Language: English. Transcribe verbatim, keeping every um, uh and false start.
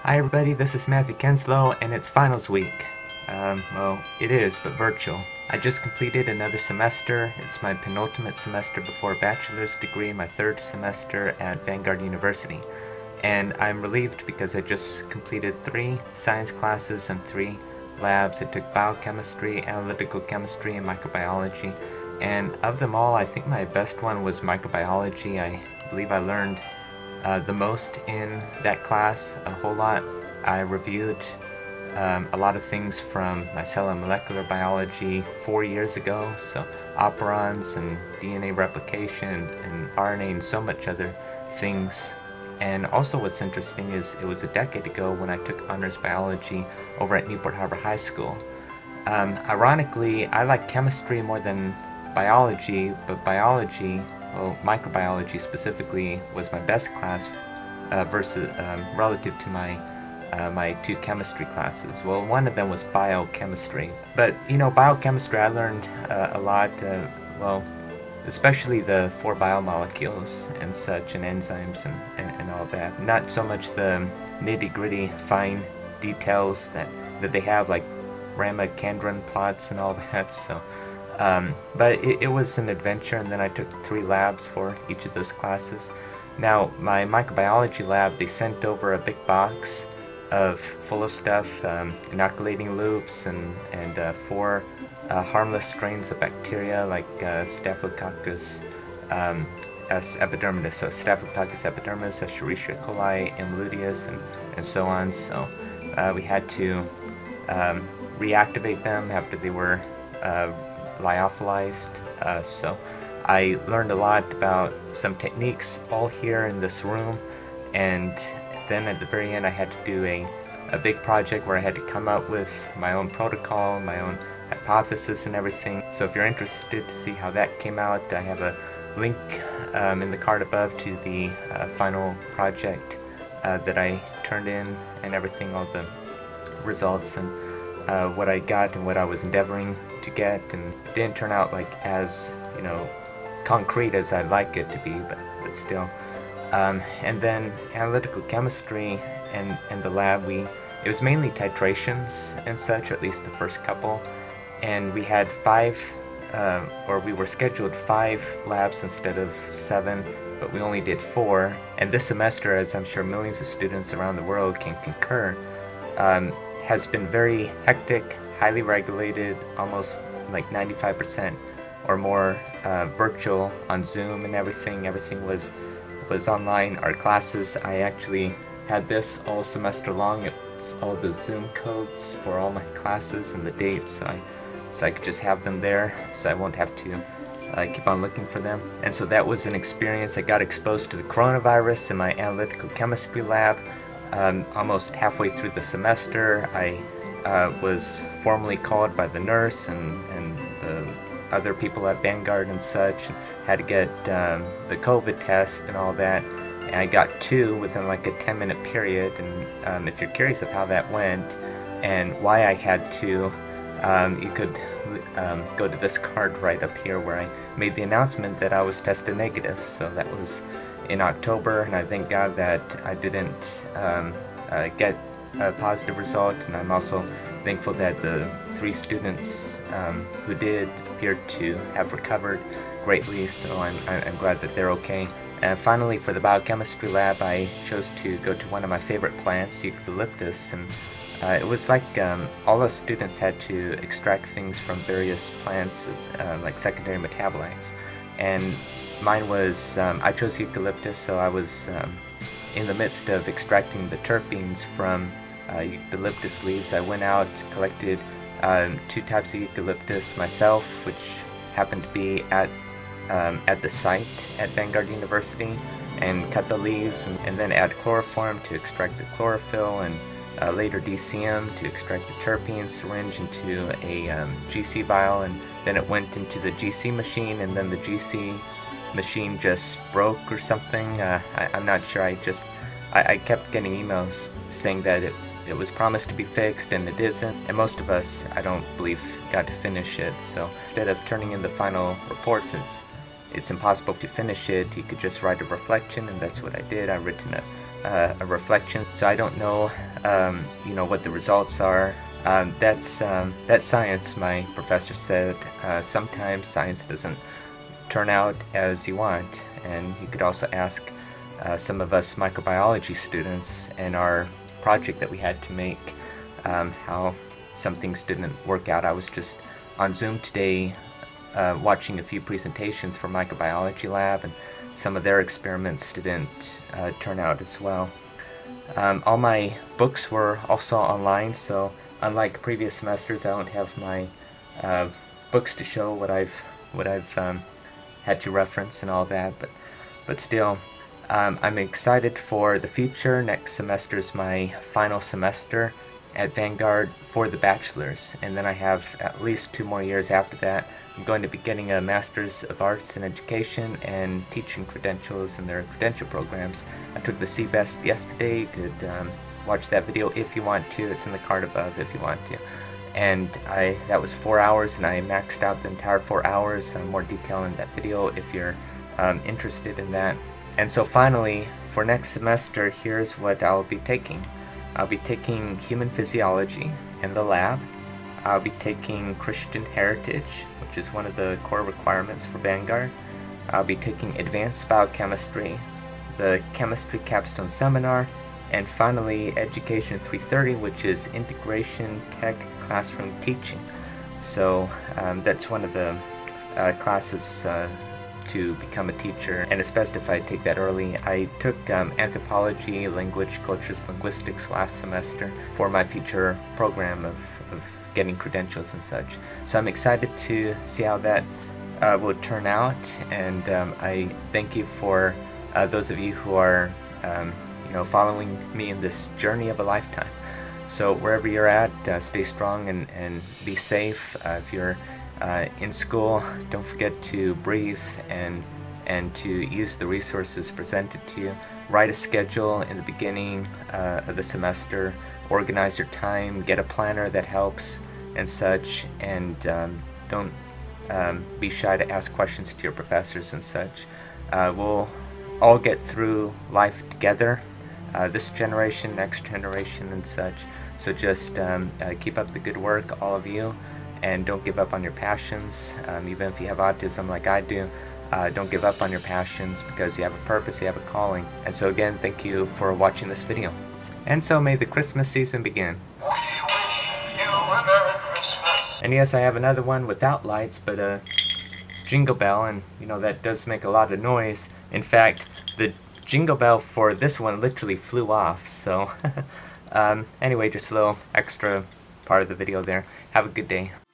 Hi everybody, this is Matthew Kenslow, and it's finals week. Um, well, it is, but virtual. I just completed another semester. It's my penultimate semester before a bachelor's degree, my third semester at Vanguard University. And I'm relieved because I just completed three science classes and three labs. I took biochemistry, analytical chemistry, and microbiology. And of them all, I think my best one was microbiology. I believe I learned Uh, the most in that class, a whole lot. I reviewed um, a lot of things from my cell and molecular biology four years ago, so operons and D N A replication and R N A and so much other things. And also what's interesting is it was a decade ago when I took honors biology over at Newport Harbor High School. Um, ironically, I like chemistry more than biology, but biology, well, microbiology specifically, was my best class uh, versus um, relative to my uh, my two chemistry classes. Well, one of them was biochemistry, but you know, biochemistry I learned uh, a lot. Uh, well, especially the four biomolecules and such, and enzymes and, and, and all that. Not so much the nitty-gritty fine details that that they have, like Ramachandran plots and all that. So. Um, but it, it was an adventure, and then I took three labs for each of those classes. Now, my microbiology lab, they sent over a big box of full of stuff, um, inoculating loops and, and uh, four uh, harmless strains of bacteria like uh, Staphylococcus um, S. epidermidis, so Staphylococcus epidermidis, Escherichia coli, Emludius, and, and so on. So uh, we had to um, reactivate them after they were uh, lyophilized, uh, so I learned a lot about some techniques all here in this room, and then at the very end I had to do a, a big project where I had to come up with my own protocol, my own hypothesis and everything. So if you're interested to see how that came out, I have a link um, in the card above to the uh, final project uh, that I turned in and everything, all the results and Uh, what I got and what I was endeavoring to get, and it didn't turn out like as, you know, concrete as I'd like it to be, but, but still. Um, and then analytical chemistry and, and the lab, we it was mainly titrations and such, or at least the first couple, and we had five, uh, or we were scheduled five labs instead of seven, but we only did four. And this semester, as I'm sure millions of students around the world can concur, um, has been very hectic, highly regulated, almost like ninety-five percent or more uh, virtual on Zoom and everything. Everything was was online. Our classes, I actually had this all semester long. It's all the Zoom codes for all my classes and the dates, so I, so I could just have them there, so I won't have to uh, keep on looking for them. And so that was an experience. I got exposed to the coronavirus in my analytical chemistry lab. Um, almost halfway through the semester, I uh, was formally called by the nurse and, and the other people at Vanguard and such, and had to get um, the COVID test and all that, and I got two within like a ten minute period. And um, if you're curious of how that went and why I had two, um, you could um, go to this card right up here where I made the announcement that I was tested negative. So that was in October, and I thank God that I didn't um, uh, get a positive result, and I'm also thankful that the three students um, who did appeared to have recovered greatly, so I'm, I'm glad that they're okay. And finally, for the biochemistry lab, I chose to go to one of my favorite plants, eucalyptus, and uh, it was like um, all the students had to extract things from various plants, uh, like secondary metabolites, and mine was, um, I chose eucalyptus, so I was um, in the midst of extracting the terpenes from uh, eucalyptus leaves. I went out, collected um, two types of eucalyptus myself, which happened to be at um, at the site at Vanguard University, and cut the leaves, and, and then add chloroform to extract the chlorophyll, and uh, later D C M to extract the terpenes, syringe into a um, G C vial, and then it went into the G C machine, and then the G C machine just broke or something. Uh, I, I'm not sure. I just I, I kept getting emails saying that it, it was promised to be fixed and it isn't, and most of us, I don't believe, got to finish it. So instead of turning in the final report, since it's impossible to finish it, you could just write a reflection, and that's what I did. I written a uh, a reflection, so I don't know, um, you know, what the results are. Um, that's um, that's science, my professor said. Uh, sometimes science doesn't turn out as you want, and you could also ask uh, some of us microbiology students in our project that we had to make um, how some things didn't work out. I was just on Zoom today uh, watching a few presentations for Microbiology Lab, and some of their experiments didn't uh, turn out as well. Um, all my books were also online, so unlike previous semesters, I don't have my uh, books to show what I've what I've um, had to reference and all that. But but still, um, I'm excited for the future. Next semester is my final semester at Vanguard for the bachelor's, and then I have at least two more years after that. I'm going to be getting a Master's of Arts in Education and teaching credentials in their credential programs. I took the C B E S T yesterday. You could um, watch that video if you want to. It's in the card above if you want to. And I that was four hours, and I maxed out the entire four hours. Uh, more detail in that video if you're um, interested in that. And so finally, for next semester, here's what I'll be taking. I'll be taking Human Physiology in the lab. I'll be taking Christian Heritage, which is one of the core requirements for Vanguard. I'll be taking Advanced Biochemistry, the Chemistry Capstone Seminar, and finally Education three thirty, which is Integration Tech Classroom Teaching. So um, that's one of the uh, classes uh, to become a teacher, and it's best if I take that early. I took um, Anthropology, Language, Cultures, Linguistics last semester for my future program of, of getting credentials and such. So I'm excited to see how that uh, will turn out, and um, I thank you for uh, those of you who are um, you know, following me in this journey of a lifetime. So wherever you're at, uh, stay strong and, and be safe. Uh, if you're uh, in school, don't forget to breathe and and to use the resources presented to you. Write a schedule in the beginning uh, of the semester. Organize your time. Get a planner that helps and such. And um, don't um, be shy to ask questions to your professors and such. Uh, we'll all get through life together. Uh, this generation, next generation, and such. So just um, uh, keep up the good work, all of you, and don't give up on your passions. Um, even if you have autism like I do, uh, don't give up on your passions, because you have a purpose, you have a calling. And so again, thank you for watching this video. And so may the Christmas season begin. We wish you a Merry Christmas. And yes, I have another one without lights, but a jingle bell, and you know that does make a lot of noise. In fact, the jingle bell for this one literally flew off, so um, anyway, just a little extra part of the video there. Have a good day.